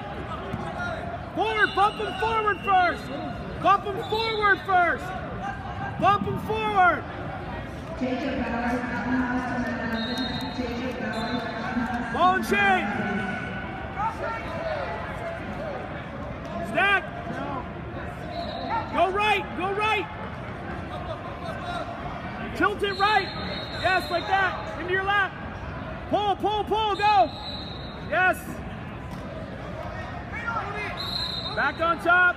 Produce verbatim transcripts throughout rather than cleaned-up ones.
Forward, bump him forward first. Bump him forward first. Bump him forward. Ball and chain. Stack. Go right, go right. Tilt it right. Yes, like that. Into your lap. Pull, pull, pull, go. Yes. Back on top.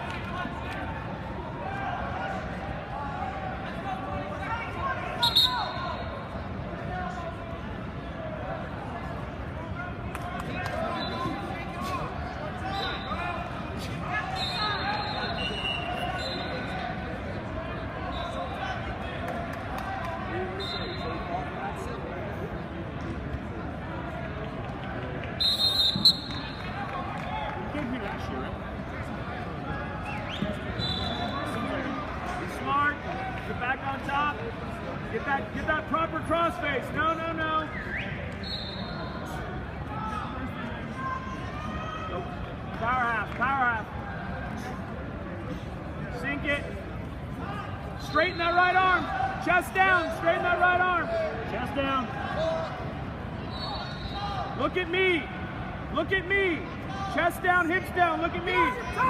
Get that, get that proper crossface. No, no, no. Power half, power half. Sink it. Straighten that right arm. Chest down. Straighten that right arm. Chest down. Look at me. Look at me. Chest down, hips down. Look at me.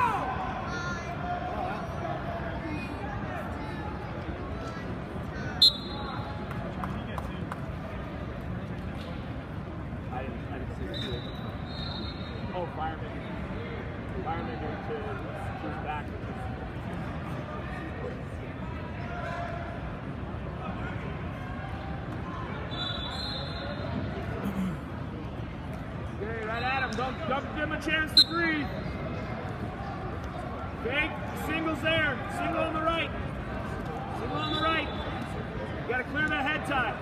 Oh, fireman. Fireman to his back. Okay, right at him. Don't, don't give him a chance to breathe. Okay, singles there. Single on the right. Single on the right. You got to clear that head tie.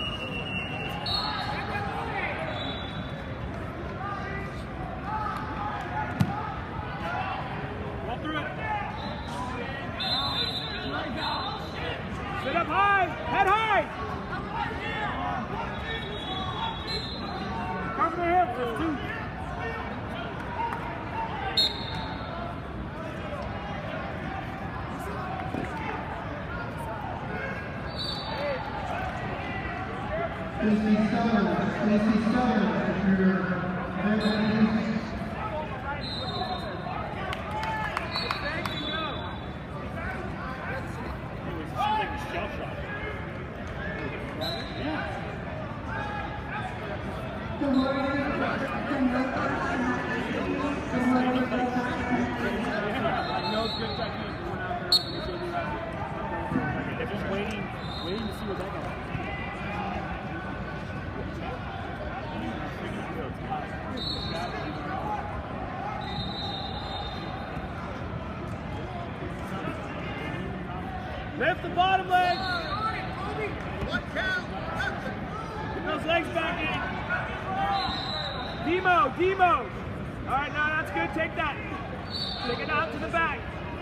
Sit up high, head high. Cover the hips, that's two. Casey Stone, Casey Stone, your They're just waiting, waiting to see what that goes. Lift the bottom leg. Get those legs back in. Demo, demo. All right, now that's good. Take that. Take it out to the back.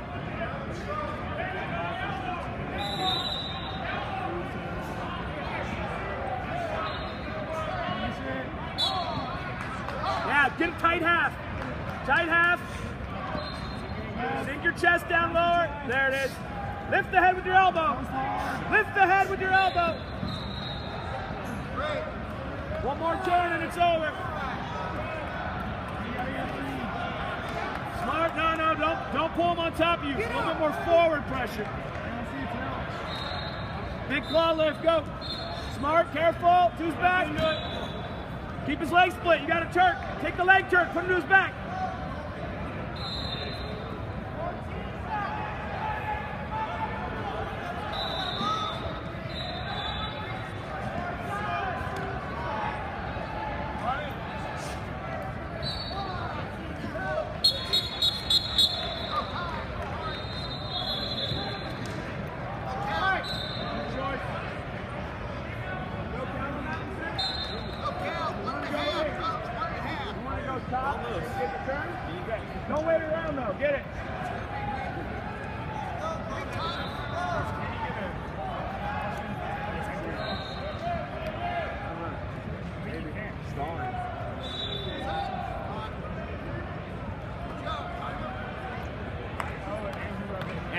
Yeah, get a tight half. Tight half. Sink your chest down lower. There it is. Lift the head with your elbow. Lift the head with your elbow. One more turn and it's over. Smart. No, no, don't don't pull him on top of you. A little bit more forward pressure. Big claw lift. Go. Smart. Careful. To his back. Keep his leg split. You got a jerk. Take the leg jerk. Put him to his back. Don't wait around though, get it.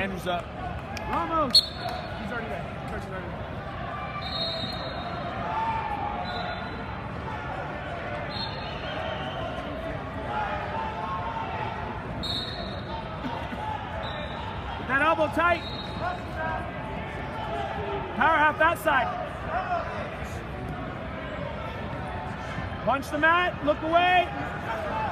Andrew's up. Almost. He's already there. Coach is already there. That elbow tight. Power half that side. Punch the mat, look away.